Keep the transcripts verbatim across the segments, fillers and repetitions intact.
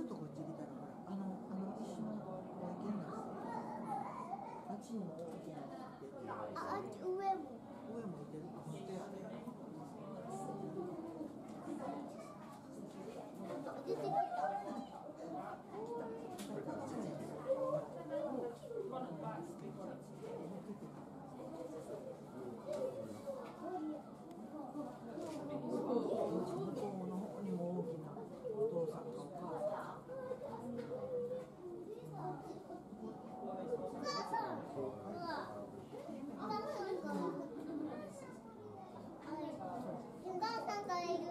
ょっとこっち来たらほらあのあの一緒の保育園なんですよ。あっちにも大きなのいてる。 あ、あっち上も。 上もいてる。本当やね。 出てきた。 向こうの方にも大きなお父さんとお母さん。 お母さんがいる。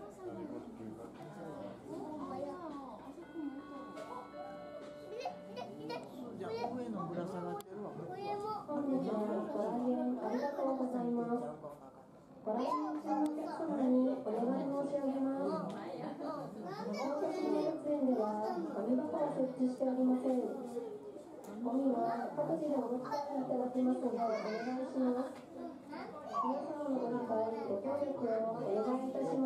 じゃあ上のぶら下がってるわ。 これも。 本日はご来園ありがとうございます。ご来園中のお客様にお願い申し上げます。京都市動物園ではゴミ箱を設置しておりません。ゴミは各自でお持ち帰りいただきますのでお願いします。皆様のご理解、ご協力をお願いいたします。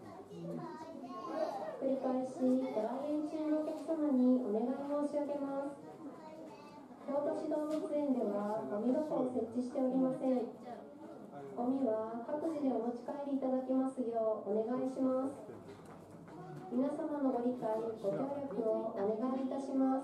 繰り返しご来園中のお客様にお願い申し上げます。京都市動物園ではゴミ箱を設置しておりません。ゴミは各自でお持ち帰りいただきますようお願いします。皆様のご理解、ご協力をお願いいたします。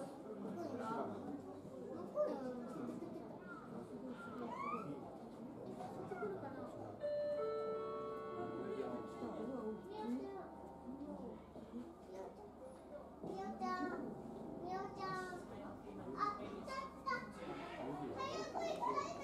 みおちゃん、みおちゃん。あ、来た来た。早く行きたいな。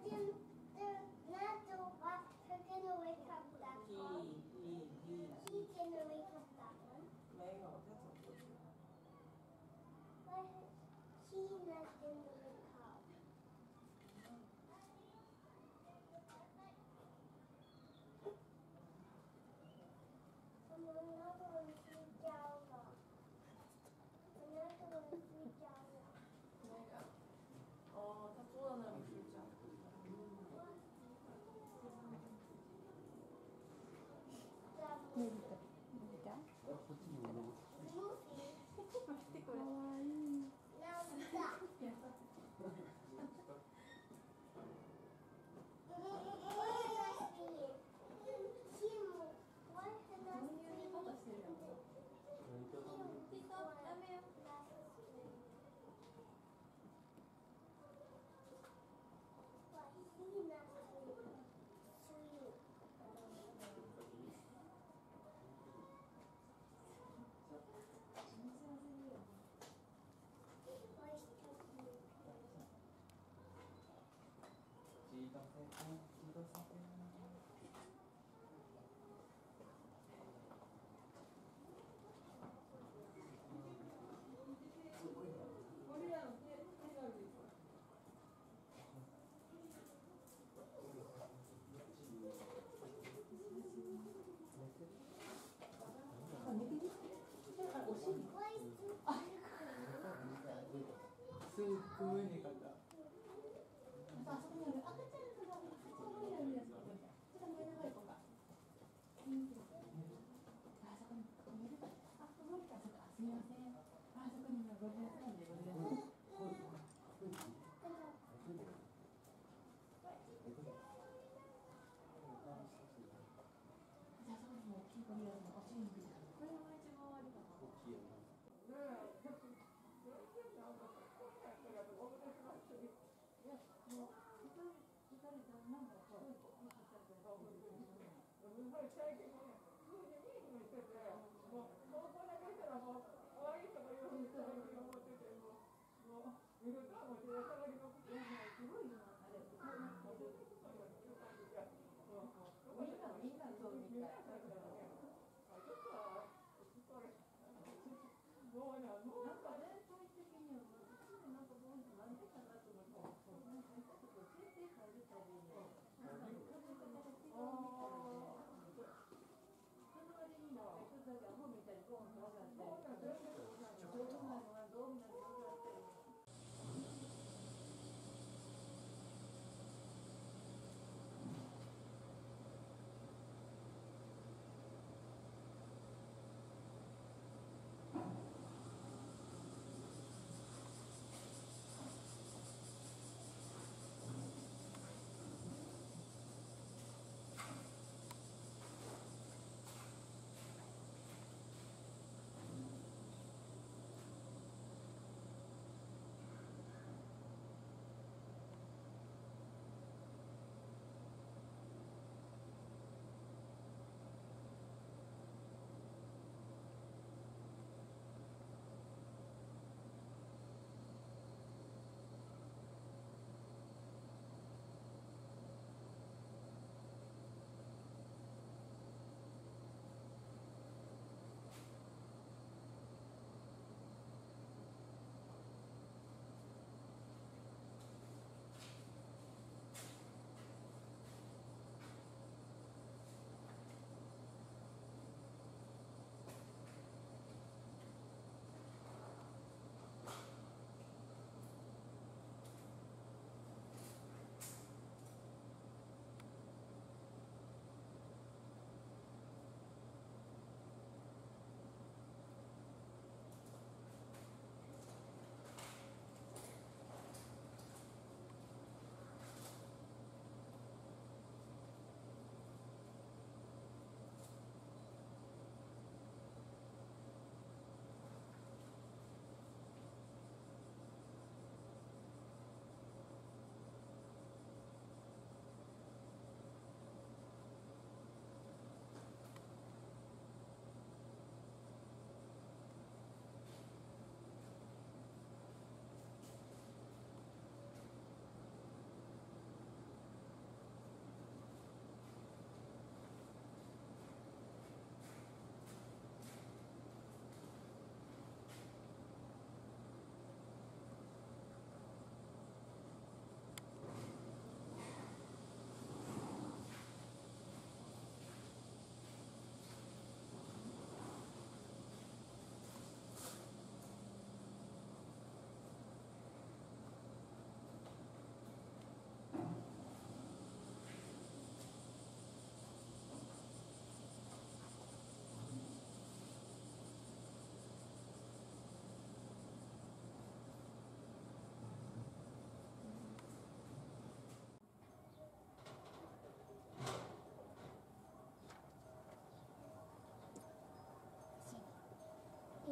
「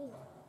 い。